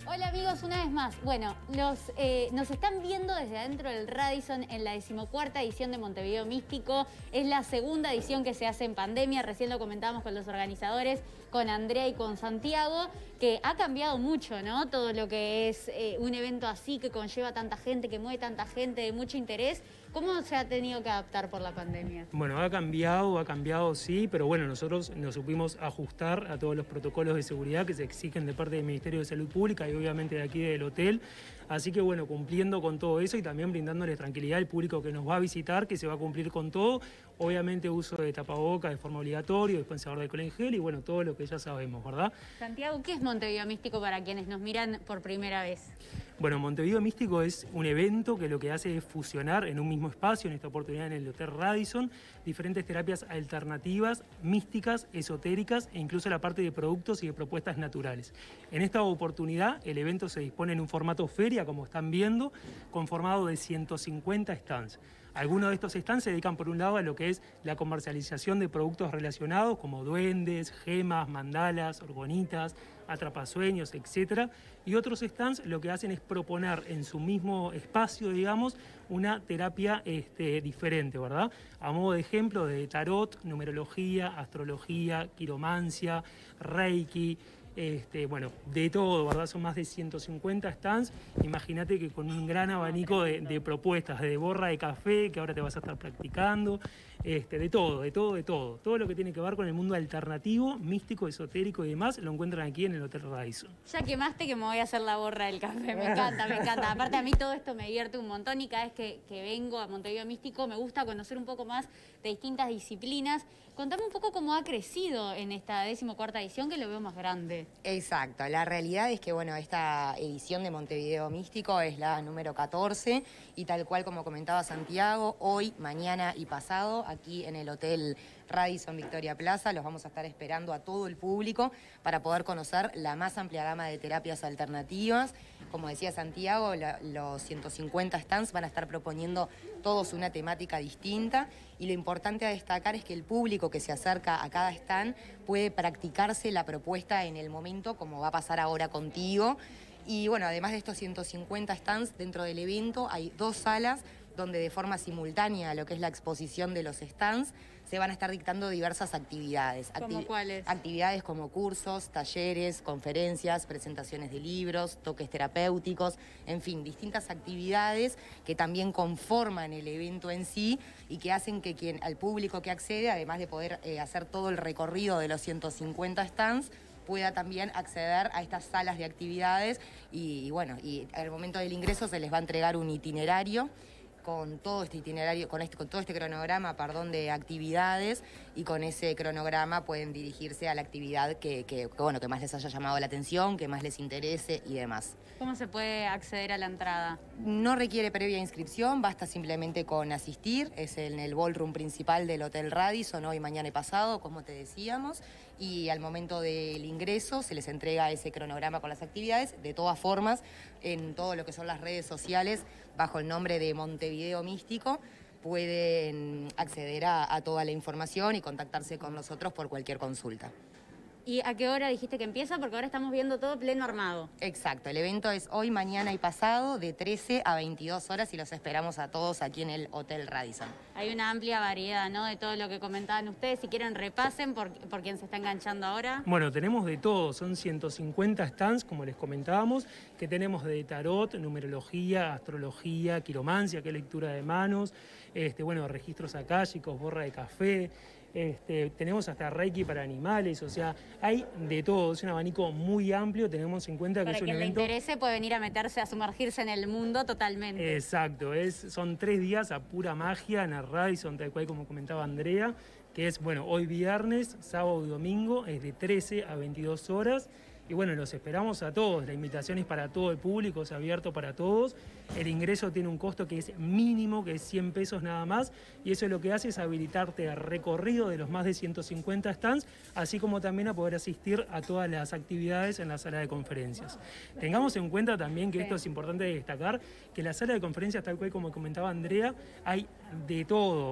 Hola amigos, una vez más. Bueno, nos están viendo desde adentro del Radisson en la 14ª edición de Montevideo Místico. Es la segunda edición que se hace en pandemia. Recién lo comentábamos con los organizadores, con Andrea y con Santiago, que ha cambiado mucho, ¿no? Todo lo que es un evento así, que conlleva tanta gente, que mueve tanta gente, de mucho interés. ¿Cómo se ha tenido que adaptar por la pandemia? Bueno, ha cambiado sí, pero bueno, nosotros nos supimos ajustar a todos los protocolos de seguridad que se exigen de parte del Ministerio de Salud Pública y obviamente de aquí del hotel. Así que bueno, cumpliendo con todo eso y también brindándoles tranquilidad al público que nos va a visitar, que se va a cumplir con todo. Obviamente uso de tapaboca de forma obligatoria, dispensador de alcohol en gel y bueno, todo lo que ya sabemos, ¿verdad? Santiago, ¿qué es Montevideo Místico para quienes nos miran por primera vez? Bueno, Montevideo Místico es un evento que lo que hace es fusionar en un mismo espacio, en esta oportunidad en el Hotel Radisson, diferentes terapias alternativas, místicas, esotéricas e incluso la parte de productos y de propuestas naturales. En esta oportunidad el evento se dispone en un formato feria, como están viendo, conformado de 150 stands. Algunos de estos stands se dedican por un lado a lo que es la comercialización de productos relacionados como duendes, gemas, mandalas, orgonitas, atrapasueños, etc. Y otros stands lo que hacen es proponer en su mismo espacio, digamos, una terapia diferente, ¿verdad? A modo de ejemplo de tarot, numerología, astrología, quiromancia, reiki. Bueno, de todo, ¿verdad? Son más de 150 stands. Imagínate que con un gran abanico de propuestas, de borra de café, que ahora te vas a estar practicando, de todo. Todo lo que tiene que ver con el mundo alternativo, místico, esotérico y demás, lo encuentran aquí en el Hotel Radisson. Ya quemaste que me voy a hacer la borra del café, me encanta, me encanta. Aparte a mí todo esto me divierte un montón y cada vez que vengo a Montevideo Místico me gusta conocer un poco más de distintas disciplinas. Contame un poco cómo ha crecido en esta 14ª edición, que lo veo más grande. Exacto, la realidad es que bueno, esta edición de Montevideo Místico es la número 14 y tal cual como comentaba Santiago, hoy, mañana y pasado aquí en el Hotel Radisson Victoria Plaza los vamos a estar esperando a todo el público para poder conocer la más amplia gama de terapias alternativas. Como decía Santiago, los 150 stands van a estar proponiendo todos una temática distinta y lo importante a destacar es que el público que se acerca a cada stand puede practicarse la propuesta en el momento, como va a pasar ahora contigo. Y bueno, además de estos 150 stands dentro del evento, hay 2 salas donde de forma simultánea a lo que es la exposición de los stands se van a estar dictando diversas actividades. ¿Cómo cuáles? Actividades como cursos, talleres, conferencias, presentaciones de libros, toques terapéuticos, en fin, distintas actividades que también conforman el evento en sí y que hacen que al público que accede, además de poder hacer todo el recorrido de los 150 stands, pueda también acceder a estas salas de actividades y bueno, y al momento del ingreso se les va a entregar un itinerario con todo este itinerario, con todo este cronograma, de actividades, y con ese cronograma pueden dirigirse a la actividad que más les haya llamado la atención, que más les interese y demás. ¿Cómo se puede acceder a la entrada? No requiere previa inscripción, basta simplemente con asistir, es en el ballroom principal del Hotel Radisson, hoy, mañana y pasado, como te decíamos, y al momento del ingreso se les entrega ese cronograma con las actividades. De todas formas, en todo lo que son las redes sociales, bajo el nombre de Montevideo Místico, pueden acceder a toda la información y contactarse con nosotros por cualquier consulta. ¿Y a qué hora dijiste que empieza? Porque ahora estamos viendo todo pleno armado. Exacto, el evento es hoy, mañana y pasado, de 13 a 22 horas y los esperamos a todos aquí en el Hotel Radisson. Hay una amplia variedad, ¿no?, de todo lo que comentaban ustedes. Si quieren, repasen por quien se está enganchando ahora. Bueno, tenemos de todo, son 150 stands, como les comentábamos, que tenemos de tarot, numerología, astrología, quiromancia, que es lectura de manos, registros akáshicos, borra de café, tenemos hasta reiki para animales, o sea, hay de todo, es un abanico muy amplio, tenemos en cuenta que es un evento... Para quien le interese puede venir a meterse, a sumergirse en el mundo totalmente. Exacto, son 3 días a pura magia en el Radisson, tal cual como comentaba Andrea, que es, hoy viernes, sábado y domingo, es de 13 a 22 horas. Y bueno, los esperamos a todos, la invitación es para todo el público, es abierto para todos. El ingreso tiene un costo que es mínimo, que es 100 pesos nada más, y eso lo que hace es habilitarte al recorrido de los más de 150 stands, así como también a poder asistir a todas las actividades en la sala de conferencias. Tengamos en cuenta también que esto es importante destacar, que en la sala de conferencias, tal cual como comentaba Andrea, hay de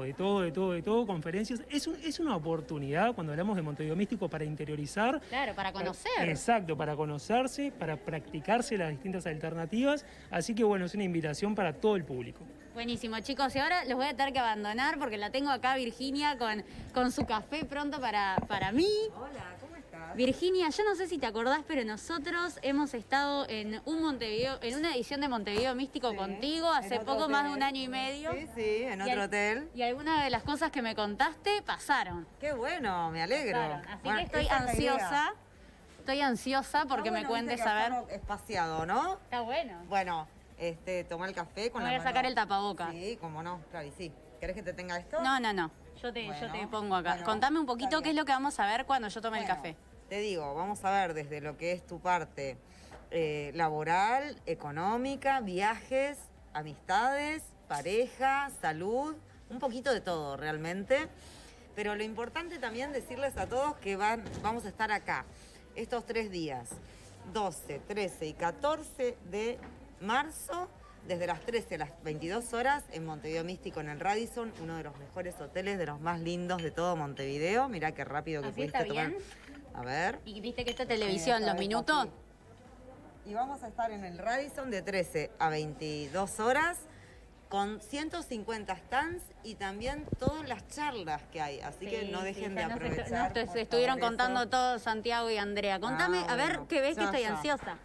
todo, conferencias. Es una oportunidad, cuando hablamos de Montevideo Místico, para interiorizar. Claro, para conocer. Exacto. perfecto para conocerse, para practicarse las distintas alternativas, así que bueno, es una invitación para todo el público. Buenísimo, chicos, y ahora los voy a tener que abandonar porque la tengo acá Virginia con su café pronto para mí. Hola, ¿cómo estás? Virginia, yo no sé si te acordás, pero nosotros hemos estado en una edición de Montevideo Místico contigo hace poco más de un año y medio. Sí, en otro hotel. Y algunas de las cosas que me contaste pasaron. Qué bueno, me alegro. Así Bueno, que estoy esa es la idea. ansiosa. Estoy ansiosa porque Está me bueno, cuentes viste que a ver. acá espaciado, ¿no? Está bueno. Bueno, toma el café con Me la voy a sacar mano. el tapabocas. Sí, cómo no, claro, y sí. ¿Querés que te tenga esto? No. Yo te Bueno, pongo acá. bueno, Contame un está poquito qué bien. es lo que vamos a ver cuando yo tome el Bueno, café. Te digo, vamos a ver desde lo que es tu parte laboral, económica, viajes, amistades, pareja, salud, un poquito de todo realmente. Pero lo importante también decirles a todos que vamos a estar acá estos 3 días, 12, 13 y 14 de marzo, desde las 13 a las 22 horas en Montevideo Místico en el Radisson, uno de los mejores hoteles, de los más lindos de todo Montevideo. Mirá qué rápido que ¿Así pudiste está tomar. bien? A ver. Y viste que esta televisión, Sí, los esta vez minutos. aquí. Y vamos a estar en el Radisson de 13 a 22 horas con 150 stands y también todas las charlas que hay. Así que no dejen de aprovechar. por Estuvieron favor, contando eso. todo Santiago y Andrea. Contame, a ver, bueno, qué ves que ya, estoy ya. ansiosa.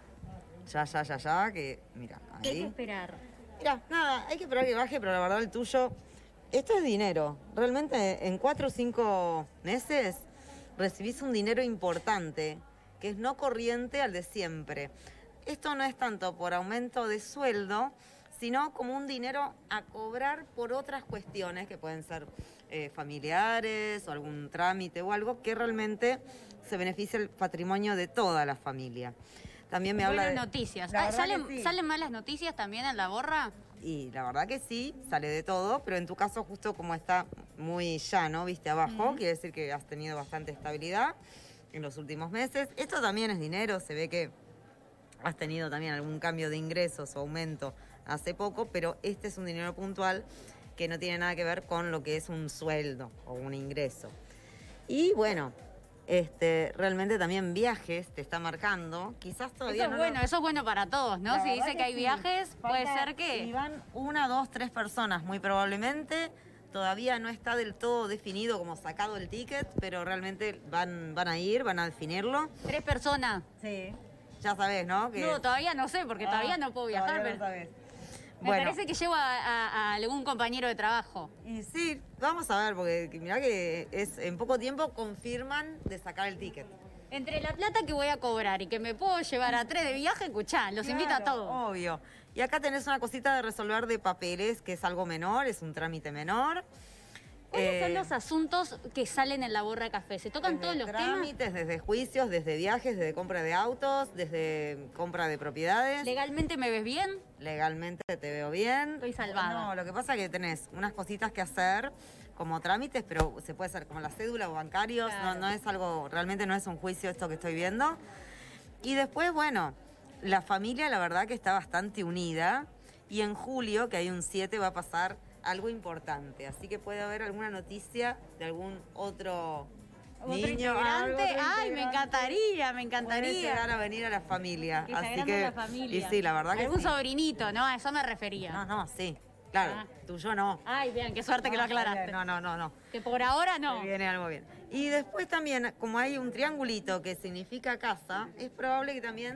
Ya, que mira, ¿Qué hay que ahí. esperar? Mira, nada, hay que esperar que baje, pero la verdad el tuyo, esto es dinero. Realmente en 4 o 5 meses recibís un dinero importante, que es no corriente al de siempre. Esto no es tanto por aumento de sueldo, sino como un dinero a cobrar por otras cuestiones que pueden ser familiares o algún trámite o algo que realmente se beneficia el patrimonio de toda la familia. También me habla Buenas de... noticias. La verdad ¿Salen, que sí. ¿Salen malas noticias también en la borra? Y la verdad que sí, sale de todo, pero en tu caso justo como está muy llano, viste abajo, quiere decir que has tenido bastante estabilidad en los últimos meses. Esto también es dinero, se ve que has tenido también algún cambio de ingresos o aumento hace poco, pero este es un dinero puntual que no tiene nada que ver con lo que es un sueldo o un ingreso. Y bueno, realmente también viajes te está marcando, quizás todavía Eso es no lo- bueno, eso es bueno para todos, ¿no? La Si verdad dice que hay sí. viajes, puede Falta- ser que... Y van 1, 2, 3 personas, muy probablemente. Todavía no está del todo definido como sacado el ticket, pero realmente van a ir, van a definirlo. 3 personas. Sí. Ya sabés, ¿no? No, todavía no sé, porque todavía no puedo viajar, todavía pero no sabés. me Bueno, parece que llevo a algún compañero de trabajo. y sí, vamos a ver, porque mirá que en poco tiempo confirman de sacar el ticket. Entre la plata que voy a cobrar y que me puedo llevar a 3 de viaje, escuchá, los invito a Claro, todos. Obvio. Y acá tenés una cosita de resolver de papeles, que es algo menor, es un trámite menor. ¿Cuáles son los asuntos que salen en la borra de café? ¿Se tocan todos los temas? trámites, desde juicios, desde viajes, desde compra de autos, desde compra de propiedades. ¿Legalmente me ves bien? Legalmente te veo bien. Estoy salvada. No, lo que pasa es que tenés unas cositas que hacer como trámites, pero se puede hacer como la cédula o bancarios. Claro. No es algo, realmente no es un juicio esto que estoy viendo. Y después, bueno, la familia la verdad que está bastante unida. Y en julio, que hay un 7, va a pasar algo importante. Así que puede haber alguna noticia de algún otro ¿Otro niño. integrante? Otro Ay, me encantaría, me Puede llegar encantaría. a venir a la familia. Que se Así agrande que, la familia. y sí, la verdad que Algún sí. sobrinito, ¿no? A eso me refería. No, sí. Claro, Ah. tuyo no. Ay, bien, qué suerte que lo aclaraste. No. Que por ahora no. Se viene algo bien. Y después también, como hay un triangulito que significa casa, es probable que también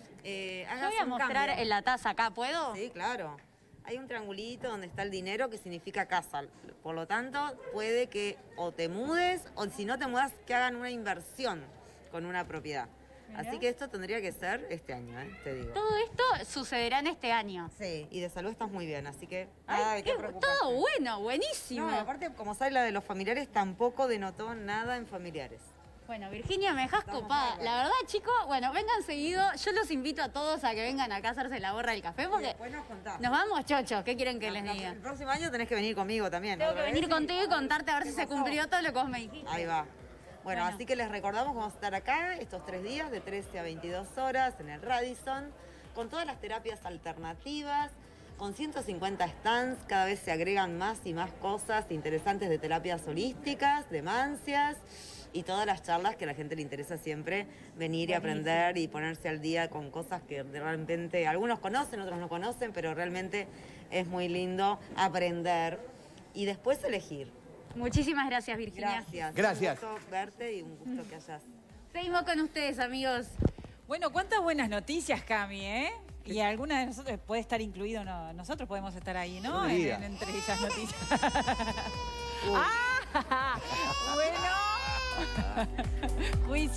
Yo hagas voy a un mostrar cambio. en la taza acá, ¿puedo? Sí, claro. Hay un triangulito donde está el dinero que significa casa. Por lo tanto, puede que o te mudes o si no te mudas, que hagan una inversión con una propiedad. Mirá. Así que esto tendría que ser este año, te digo. Todo esto sucederá en este año. Sí, y de salud estás muy bien, así que Ay, nada de qué qué- preocuparse. todo bueno, buenísimo. No, aparte, como sabes, la de los familiares tampoco denotó nada en familiares. Bueno, Virginia, me dejas Estamos copada. bárbaros. La verdad, chicos, bueno, vengan seguido. Yo los invito a todos a que vengan acá a hacerse la borra del café Y porque después nos contás. nos vamos chochos. ¿Qué quieren que les diga? El próximo año tenés que venir conmigo también. Tengo ¿no? que venir contigo y contarte a ver ¿Qué si se pasó? cumplió todo lo que vos me dijiste. Ahí va. Bueno, Bueno. así que les recordamos que vamos a estar acá estos 3 días, de 13 a 22 horas, en el Radisson, con todas las terapias alternativas, con 150 stands, cada vez se agregan más y más cosas interesantes de terapias holísticas, de mancias, y todas las charlas que a la gente le interesa siempre venir y aprender y ponerse al día con cosas que realmente algunos conocen, otros no conocen, pero realmente es muy lindo aprender y después elegir. Muchísimas gracias, Virginia. Gracias. Un gusto verte y un gusto que hayas... Seguimos con ustedes, amigos. Bueno, cuántas buenas noticias, Cami, ¿eh? Y alguna de nosotros puede estar incluido, no, nosotros podemos estar ahí, ¿no? Entre esas noticias. ¡Ah! Bueno. Juicio.